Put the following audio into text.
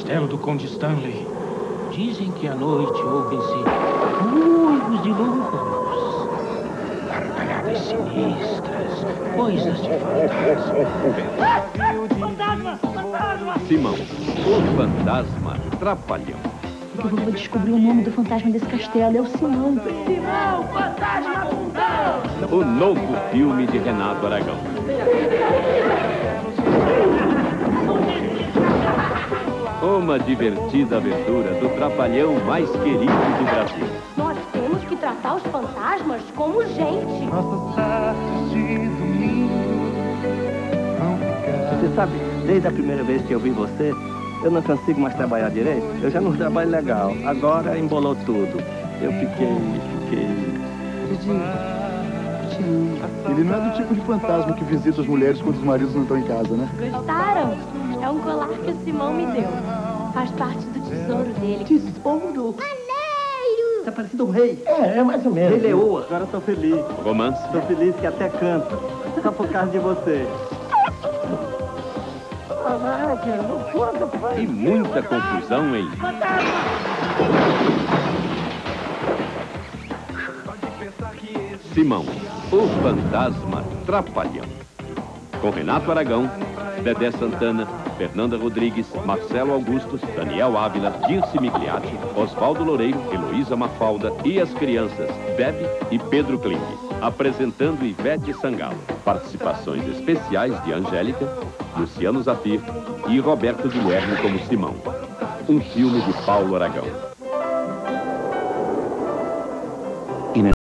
castelo do Conde Stanley. Dizem que à noite ouvem-se ruivos de lobos, gargalhadas sinistras, coisas de fantasma. Fantasma! Simão, o fantasma trapalhão. Eu vou descobrir o nome do fantasma desse castelo, é o Simão. Simão, fantasma fundão! O novo filme de Renato Aragão. Uma divertida aventura do trapalhão mais querido do Brasil. Nós temos que tratar os fantasmas como gente. Nossas tardes de domingo vão ficar. Você sabe, desde a primeira vez que eu vi você, eu não consigo mais trabalhar direito. Eu já não trabalho legal. Agora embolou tudo. Eu fiquei... Ele não é do tipo de fantasma que visita as mulheres quando os maridos não estão em casa, né? Gostaram? É um colar que o Simão me deu. Faz parte do tesouro dele. Tesouro? Tá parecendo um rei. É mais ou menos. Rei Leoa. Agora eu tô feliz. Romance. Tô feliz que até canto. Só por causa de você. E muita confusão em Simão, o fantasma trapalhão. Com Renato Aragão, Dedé Santana, Fernanda Rodrigues, Marcelo Augusto, Daniel Ávila, Dirce Migliatti, Osvaldo Loureiro, Heloísa Mafalda e as crianças Bebe e Pedro Kling. Apresentando Ivete Sangalo. Participações especiais de Angélica, Luciano Zafir e Roberto Guilherme como Simão. Um filme de Paulo Aragão.